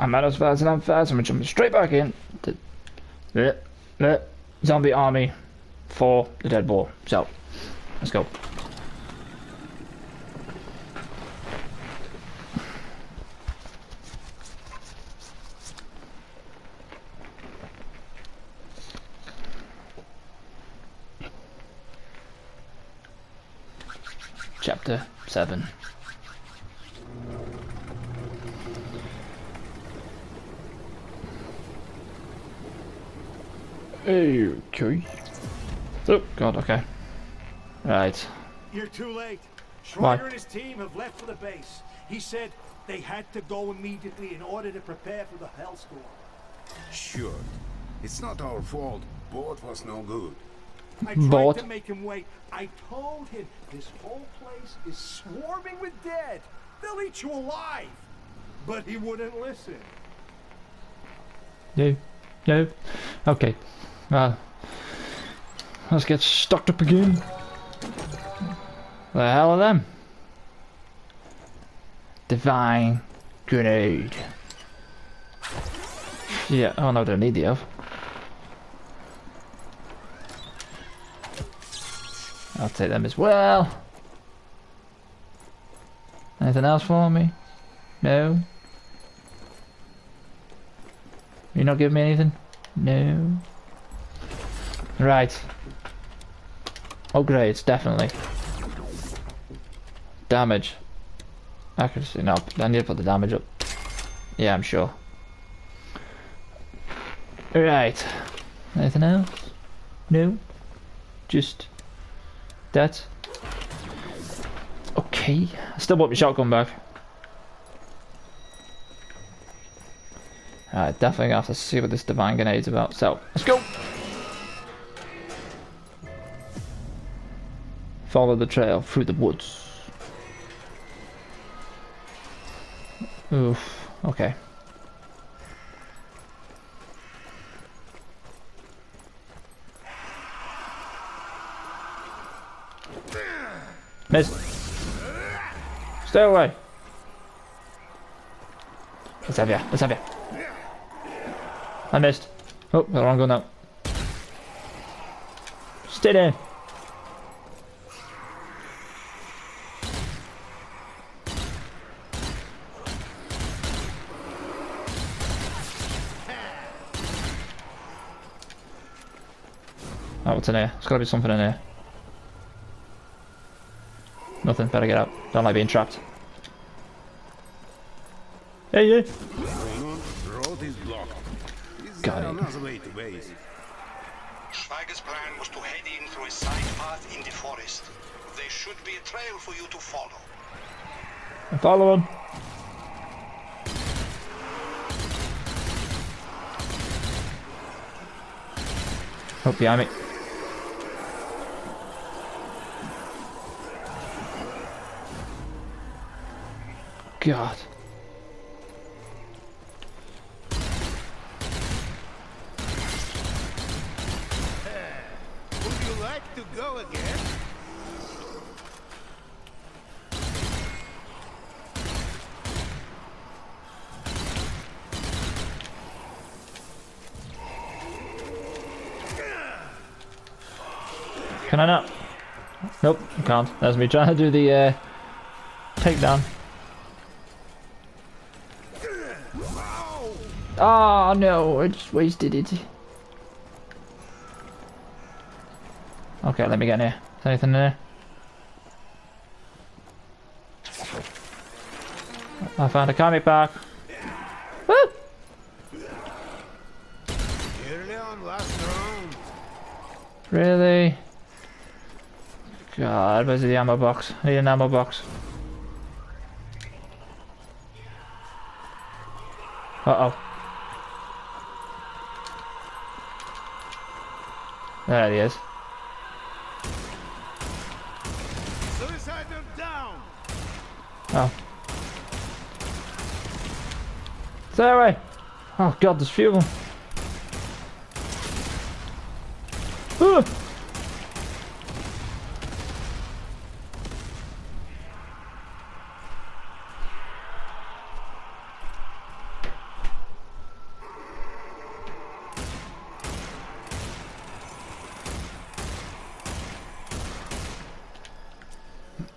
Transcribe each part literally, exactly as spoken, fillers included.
I'm out as fast as I'm fast. I'm jumping straight back in. To, the, the zombie army for the dead ball. So, let's go. Chapter seven. Okay. Oh, God, okay. Right. You're too late. Why? Schreier and his team have left for the base. He said they had to go immediately in order to prepare for the hellstorm. Sure. It's not our fault. Boat was no good. I tried Boat. to make him wait. I told him this whole place is swarming with dead. They'll eat you alive. But he wouldn't listen. No. No. Okay. Well, let's get stocked up again. The hell are them? Divine grenade. Yeah. Oh no, they need the elf. I'll take them as well. Anything else for me? No. You're not giving me anything? No. Right. Upgrades, definitely. Damage. Accuracy, no. I need to put the damage up. Yeah, I'm sure. Right. Anything else? No. Just that. Okay. I still want my shotgun back. Alright, definitely gonna have to see what this divine grenade's about. So, let's go! Follow the trail through the woods. Oof, okay. Miss! Stay away! Let's have ya, let's have ya. I missed. Oh, the wrong gun now. Stay there. Oh, what's in here? There's gotta be something in here. Nothing, better get out. Don't like being trapped. Hey, yeah. Road is blocked. Is Got there it. another way to base? Schweiger's plan was to head in through a side path in the forest. There should be a trail for you to follow. I'm following. Oh, behind me. God. Would you like to go again? Can I not? Nope, I can't. That's me trying to do the uh, takedown. Oh no, I just wasted it. Okay, let me get in here. Is there anything in here? I found a comic pack. Woo! Early on last round. Really? God, where's the ammo box? I need an ammo box. Uh oh. There he is. Suicidal down. Oh. Stay away! Oh god, there's few of them. Ah!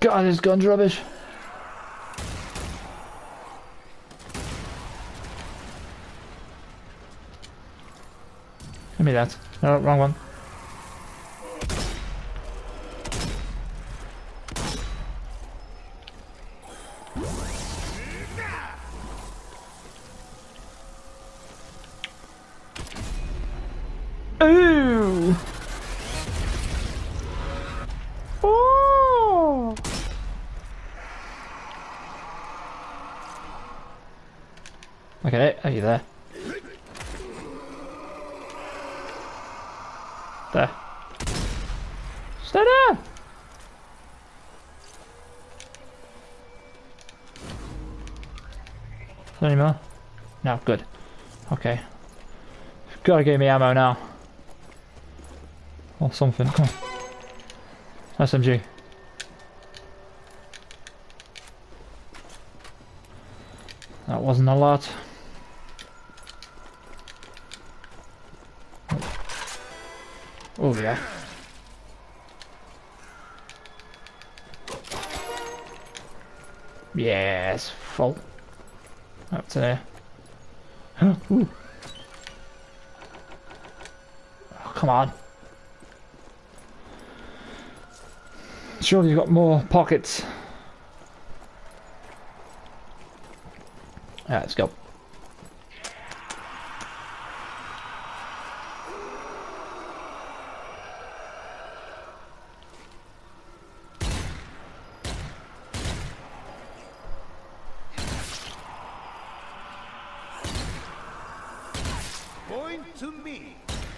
God, this gun's rubbish. Give me that. No, wrong one. Ooh! Oh! Okay, are you there? There. Stay down! Any more? No, good. Okay. Gotta give me ammo now. Or something. Come on. S M G. That wasn't a lot. Oh yeah. Yes, full. Up to there. Huh, ooh. Oh, come on. Surely you've got more pockets. Alright, let's go. Point to me.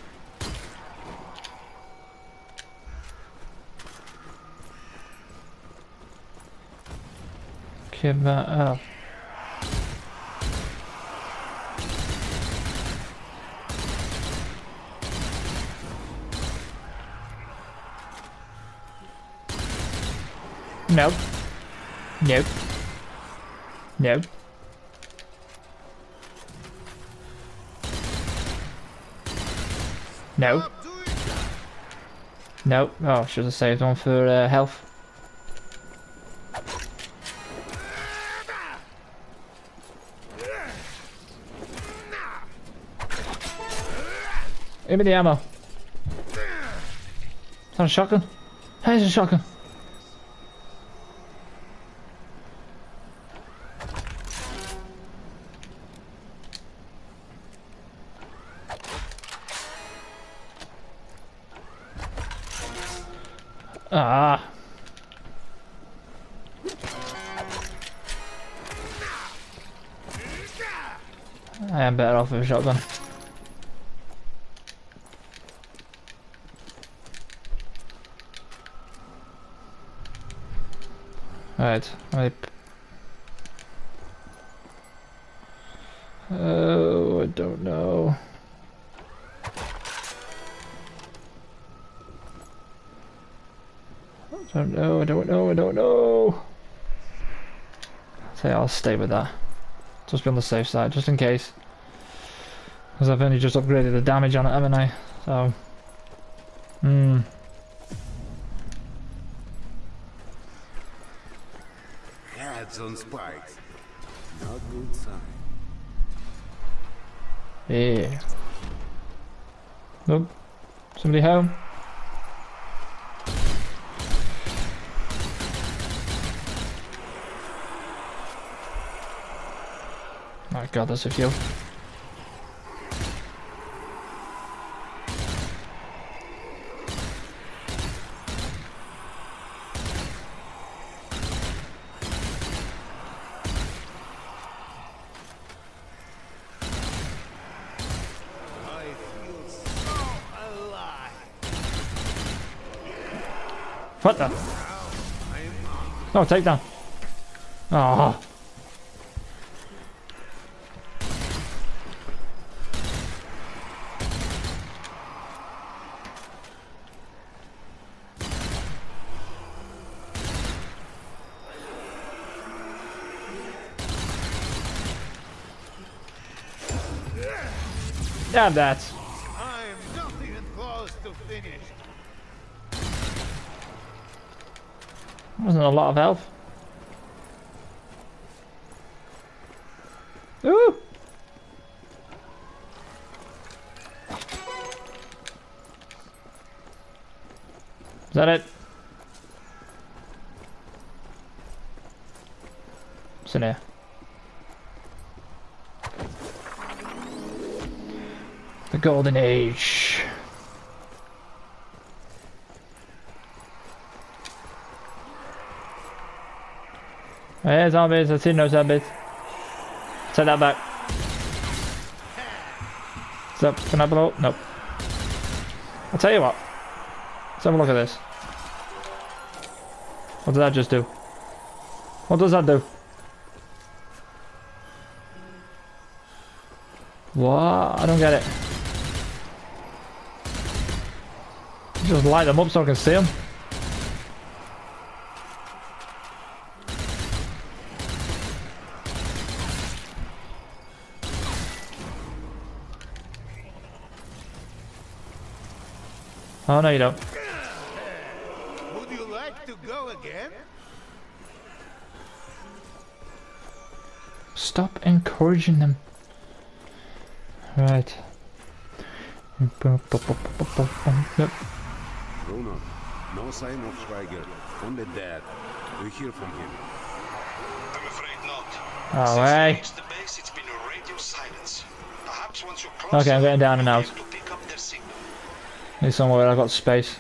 Give that up. Nope. Nope. Nope. No. Nope. Oh, should have saved one for uh, health. Give me the ammo. Is that a shotgun? Hey, it's a shotgun. Ah. I am better off with a shotgun. Right, I... Oh, I don't know. I don't know, I don't know, I don't know. Say I'll stay with that. Just be on the safe side, just in case. Because I've only just upgraded the damage on it, haven't I? So... Hmm... Heads on spikes. Not good sign. Yeah. Nope. Somebody home? My god, there's a few. What the? No, take down. Oh. Damn that. I'm not even close to finished. Wasn't a lot of health. Ooh! Is that it? What's in here? The Golden Age. Hey, zombies, I see no zombies. Take that back. What's up? Can I blow? Nope. I'll tell you what. Let's have a look at this. What did that just do? What does that do? What? I don't get it. Just light them up so I can see them. Oh no, you don't. Would you like to go again? Stop encouraging them. Right. Yep. Bruno, no sign of Schweiger. Only Dad. We hear from him. I'm afraid not. Oh, Since hey. you reached the base, it's been a radio silence. Perhaps once you cross Okay, I'm getting down and you'll out. be able to pick up their signal. Need somewhere where I've got space.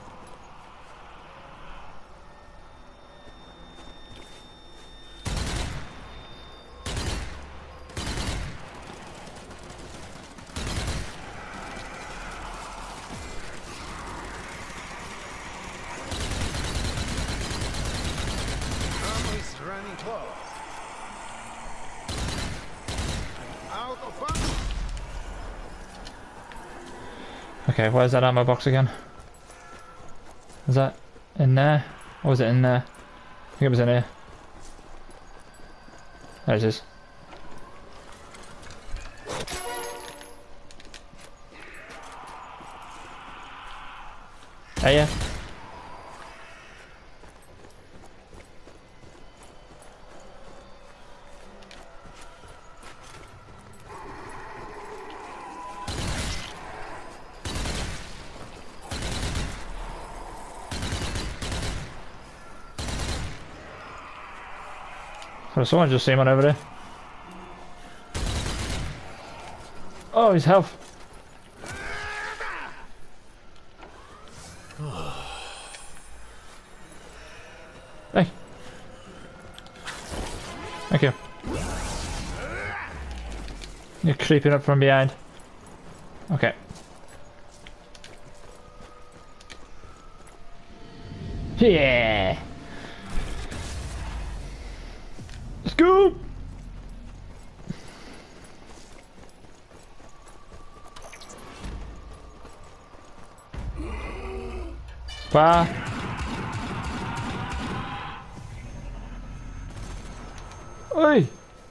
Ammo is running low. Out of ammo. Okay, where's that ammo box again? Is that in there? Or was it in there? I think it was in here. There it is. Hey, yeah. So someone just seen one over there. Oh, his health. Hey. Thank you. You're creeping up from behind. Okay. Yeah. Let's go. Bye. Oi.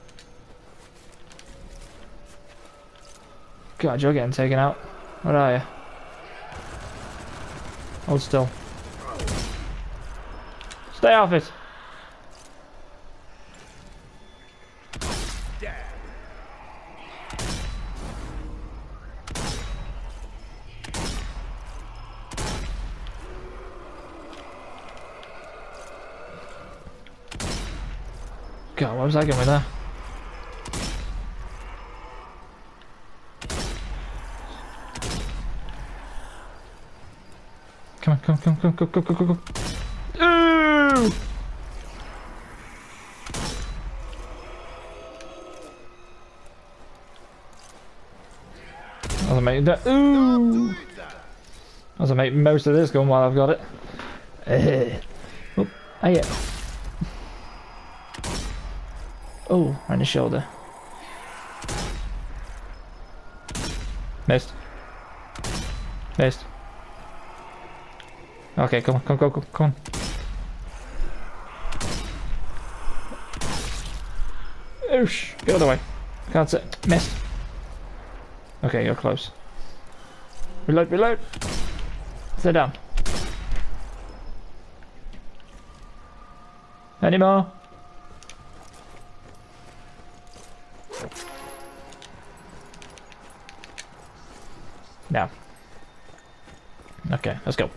God, you're getting taken out. What are you? Hold still. Stay off it. God, what was I getting with that? Come on, come on, come on, come on, come on, come on, come on. Ooh! I'll make that. Ooh! I'll make most of this gun while I've got it. Uh, oh, ah, yeah. Oh, on the shoulder. Missed. Missed. Okay, come on, come, come, come, come on. Oosh, get out of the way. Can't sit. Missed. Okay, you're close. Reload, reload. Sit down. Any more? No. Okay, let's go.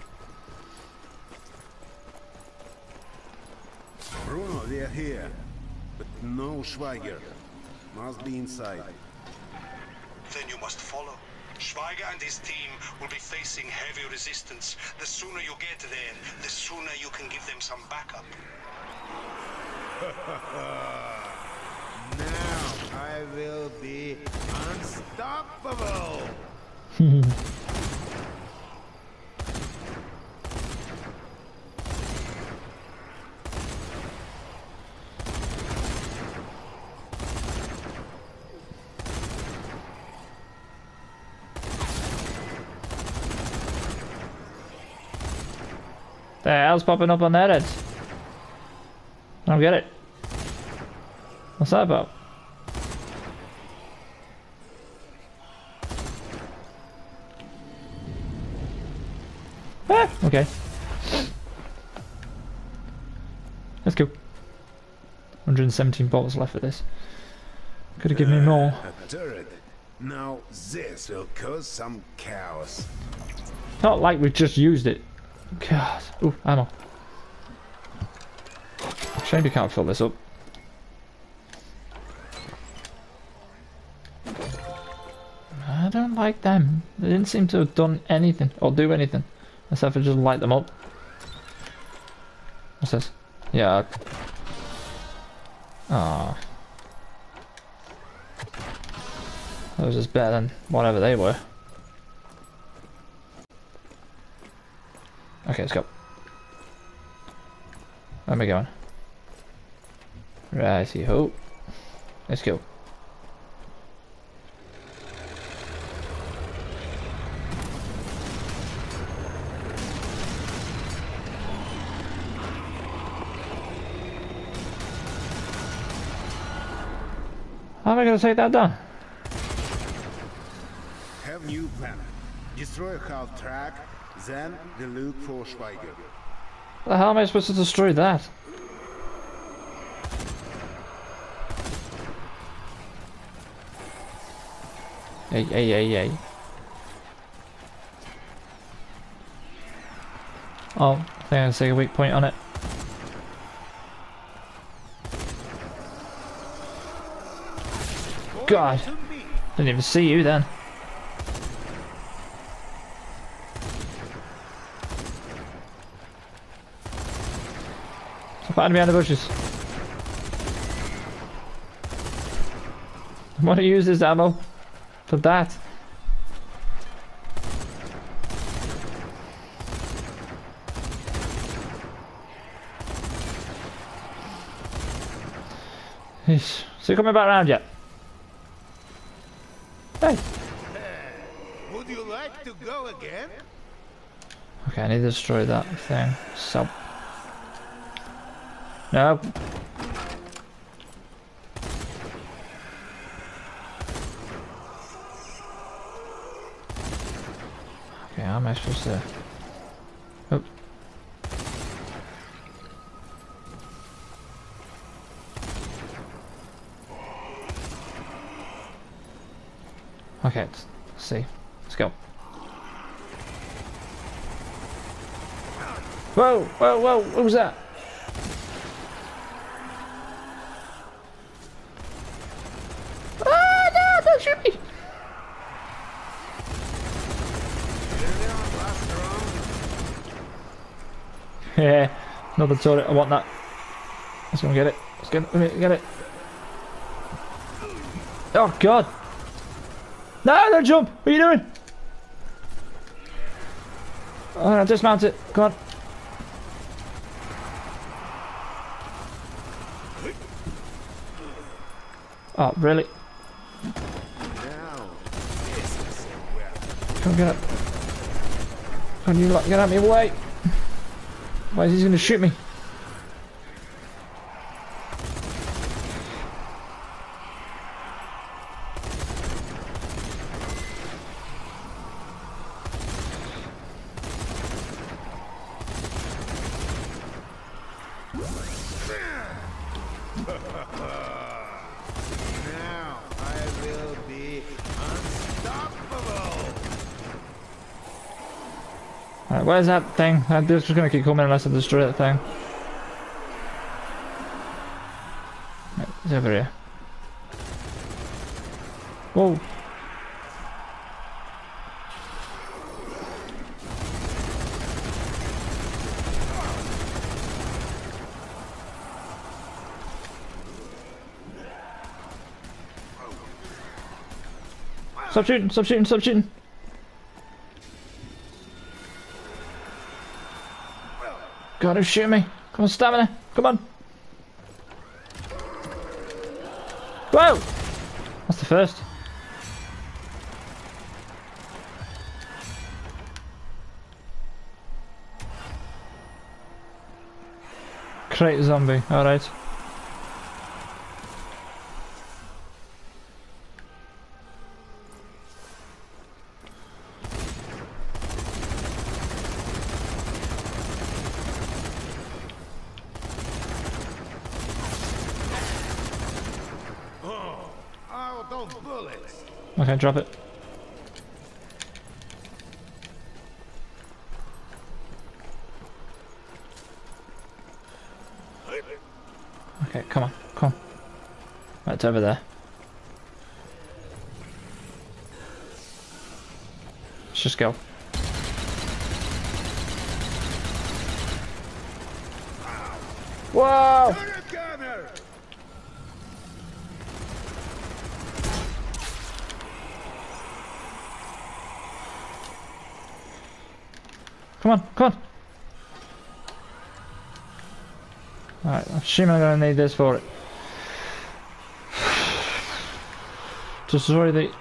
Bruno, they're here. But no Schweiger. Must be inside. Then you must follow. Schweiger and his team will be facing heavy resistance. The sooner you get there, the sooner you can give them some backup. Now I will be unstoppable. The hell's popping up on their heads? I don't get it. What's that about? Ah, okay. Let's go. one hundred seventeen bolts left for this. Could have given me more. A turret. Now this will cause some chaos. Not like we just used it. God. Ooh, ammo. Shame we can't fill this up. I don't like them. They didn't seem to have done anything or do anything except for just light them up. What's this? Yeah. Ah. That was just better than whatever they were. Okay, let's go. Where am I going? Righty ho. Let's go. How am I going to take that down? Have new plan. Destroy half track, then the look for Schweiger. The hell am I supposed to destroy that? Hey, hey, hey, hey. Oh, I think I can see a weak point on it. God, didn't even see you then. Stop hiding behind the bushes. I want to use this ammo for that. Is he coming back around yet? Hey. Would you like to go again? Okay, I need to destroy that thing. So. No. Okay, how am I supposed to? Oh. Okay, let's see. Let's go. Whoa, whoa, whoa, what was that? Ah, no, don't shoot me! Yeah, another turret, I want that. Let's go and get it. Let's get it, get it. Oh, God! No, don't jump! What are you doing? Oh, no, dismount it. Come on. Oh, really? Come on, get up. Come on, you lot, get out of my way. Why is he going to shoot me? Alright, where's that thing? I'm just gonna keep coming unless I destroy that thing. Right, it's over here. Whoa. Stop shooting, stop shooting, stop shooting. God, who's shooting me? Come on, stamina. Come on. Whoa! That's the first. Crate zombie, alright. Oh, those bullets! Okay, drop it. Okay, come on, come on. Right, it's over there. Let's just go. Whoa! Turret gunner! Come on, come on. Alright, I'm assuming I'm gonna need this for it. Destroy the...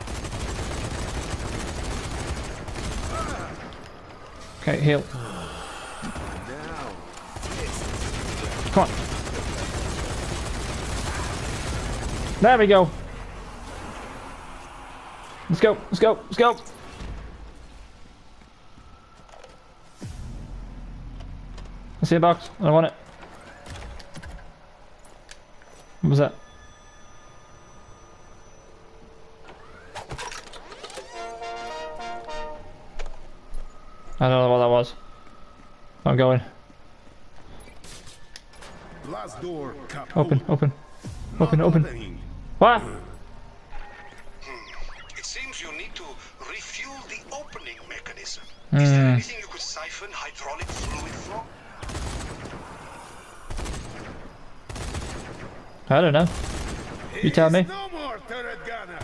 Okay, heal. Come on. There we go. Let's go, let's go, let's go. I see a box. I don't want it. What was that? I don't know what that was. I'm going. Last door, kaput. Open, open. Open, Not open. opening. What? It seems you need to refuel the opening mechanism. Is there Hmm. anything you could siphon hydraulic fluid from? I don't know. You tell me. No more turret gunner!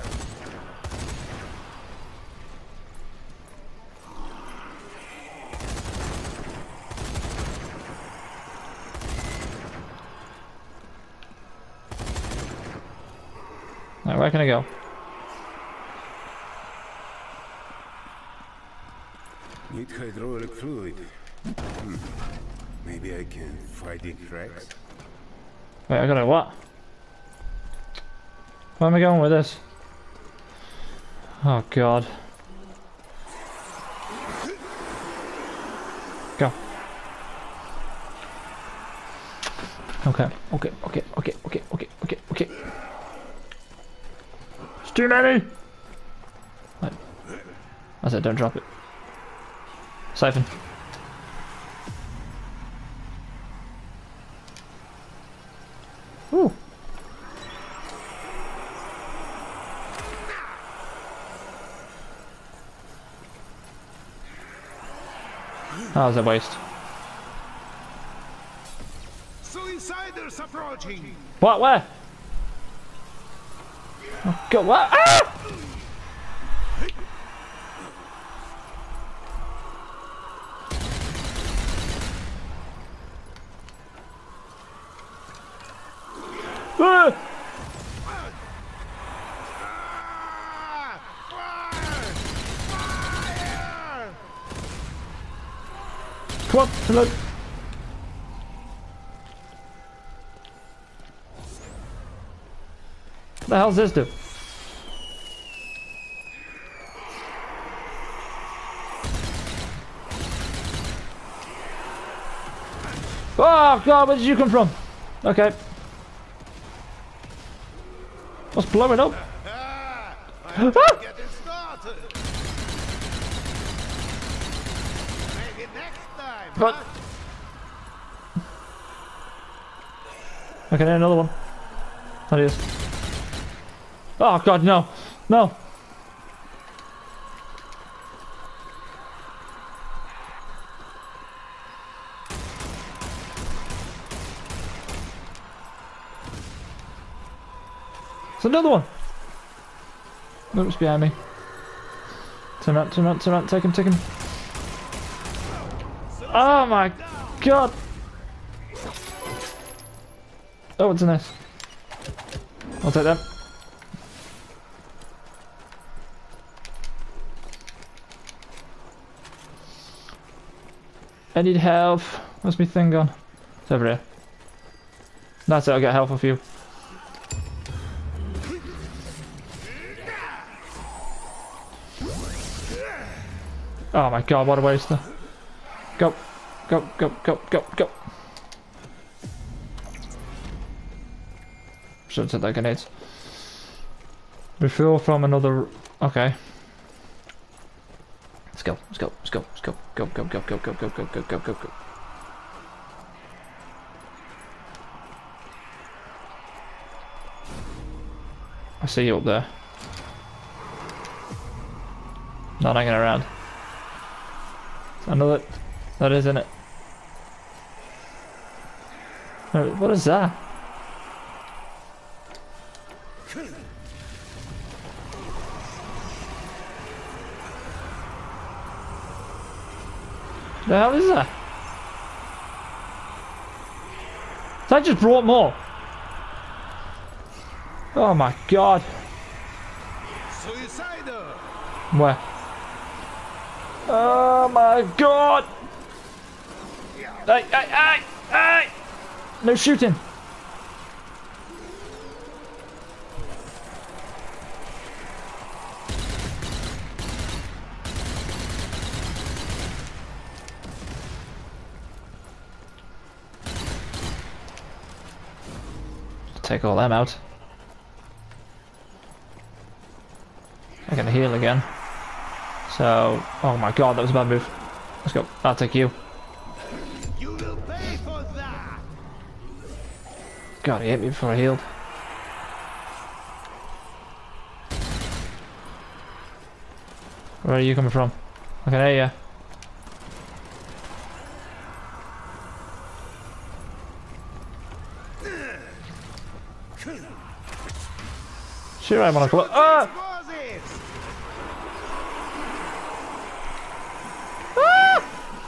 Right, where can I go? Need hydraulic fluid. Hmm. Maybe I can fight the cracks. Wait, I gotta what? Where am I going with this? Oh god. Go. Okay, okay, okay, okay, okay, okay, okay, okay. It's too many! Right. I said don't drop it. Siphon. Ooh. That was a waste. Suiciders approaching! What? Where? Oh god, what? Ah! Ah! Come on, hello. What the hell's this do? Oh god, where did you come from? Okay. What's blowing up? Ah, Ah! getting started! But okay, another one. That is. Oh god, no, no. It's another one. No, it's behind me. Turn around, turn around, turn around, take him, take him. Oh my god! Oh, what's in this? I'll take them. I need health. Where's my thing gone? It's over here. That's it, I'll get health off you. Oh my god, what a waster. Go, go, go, go, go, go. Should have said that grenades. Refuel from another. Okay. Let's go, let's go, let's go, let's go, go, go, go, go, go, go, go, go, go, go, go. I see you up there. Not hanging around. Another. That is in it. What is that? The hell is that? That just brought more. Oh my god. Suicidal. Where? Oh my god! Hey, hey, hey, hey! No shooting! Take all them out. I'm gonna heal again. So, oh my god, that was a bad move. Let's go. I'll take you. You will pay for that. God, he hit me before I healed. Where are you coming from? I can hear you. Sure, I want to close. Ah! Ah!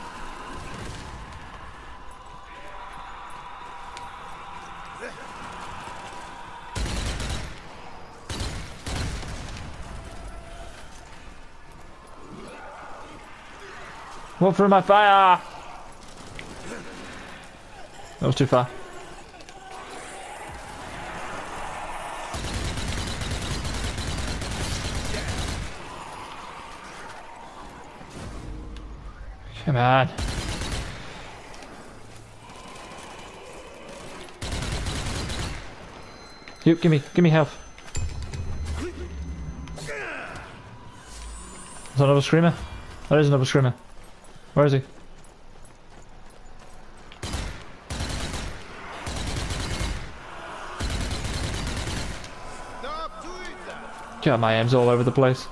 Walk through my fire! That was too far. Come on. You, give me, give me health. Is that another screamer? There is another screamer. Where is he? God, my aim's all over the place.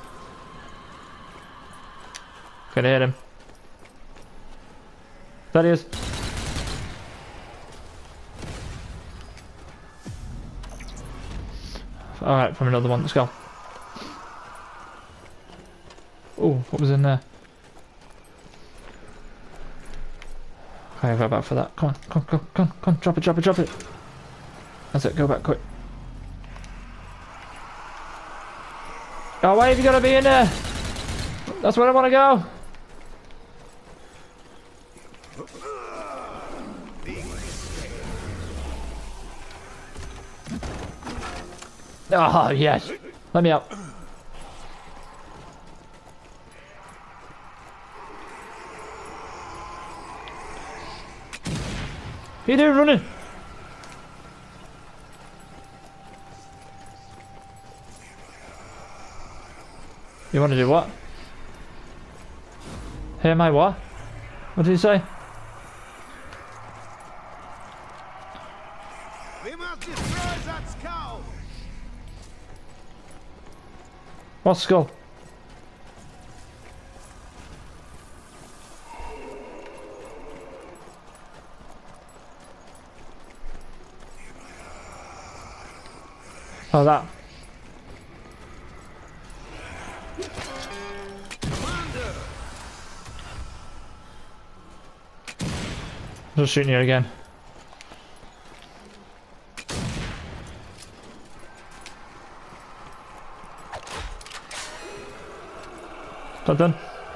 Gonna hit him. That is. Alright, from another one, let's go. Oh, what was in there? Okay, I'll go back for that. Come on, come on, come on, come on, come on, drop it, drop it, drop it. That's it, go back quick. Oh, why have you got to be in there? That's where I want to go. Oh, yes. Let me out. What are you doing running? You want to do what? Hear my what? What did he say? What's skull? Oh, that. Just shooting you again. Not done.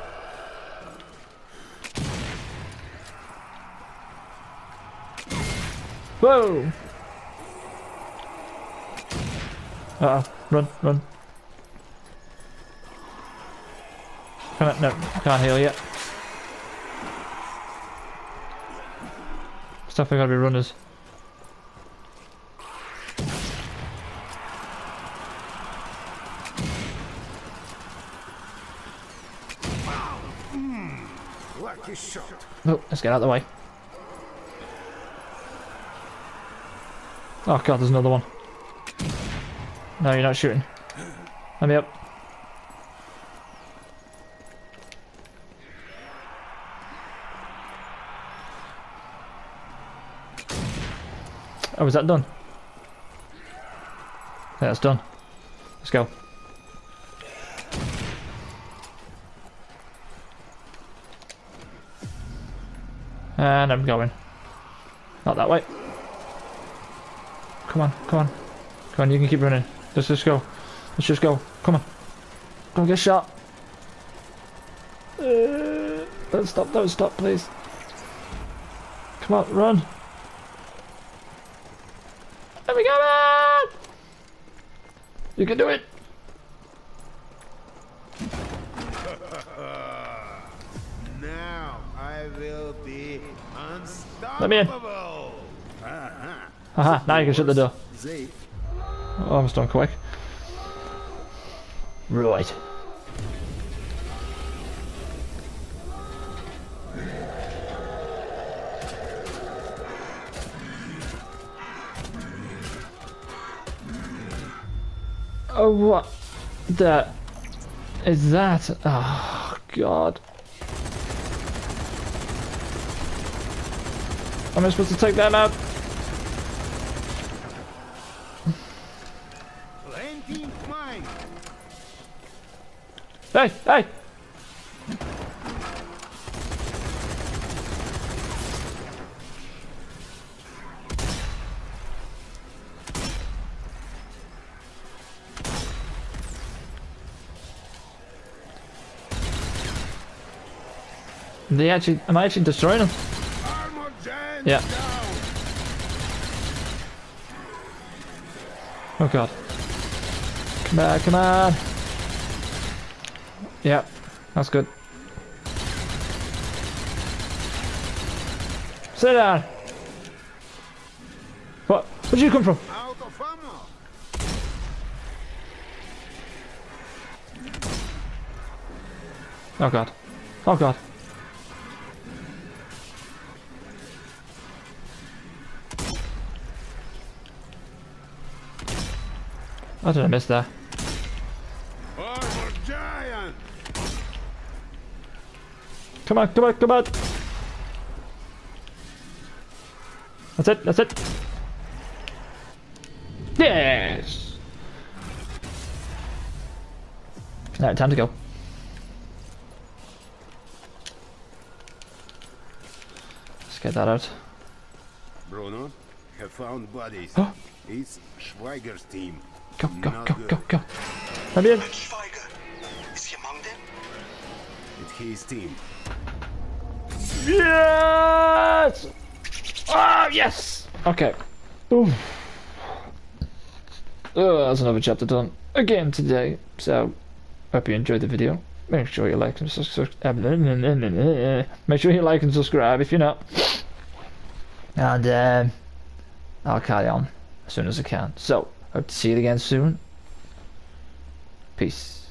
Whoa! Uh oh, run, run. Can I, no, can't heal yet. Stuff I gotta be runners. Lucky shot. Oh, let's get out of the way. Oh god, there's another one. No, you're not shooting. Let me up. Oh, is that done? Yeah, that's done. Let's go. And I'm going. Not that way. Come on, come on. Come on, you can keep running. Let's just go. Let's just go. Come on. Don't get shot. Uh, don't stop, don't stop, please. Come on, run. Let me go, man! You can do it. Now I will be unstoppable. Let me in. Uh-huh. Aha, now you can shut the door. They Oh, I'm done quick. Right. Oh, what the is that? Oh, God. Am I supposed to take them out? plenty mine. Hey, hey! They actually, am I actually destroying them? Armor giant Yeah. down. Oh god. Come on, come on! Yeah, that's good. Sit down! What? Where'd you come from? Out of ammo. Oh god. Oh god. How did I miss that? Armor giant. Come on, come on, come on! That's it, that's it! Yes! Alright, time to go. Let's get that out. Bruno, have found bodies. It's Schweiger's team. Go, go, Not go, good. go, go. Let me in. And Schweiger, is he among them? It's his team. Yes! Ah, yes! Okay. Oof. Oh, that's another chapter done again today. So, hope you enjoyed the video. Make sure you like and subscribe. Make sure you like and subscribe if you're not. And um, I'll carry on as soon as I can. So, hope to see you again soon. Peace.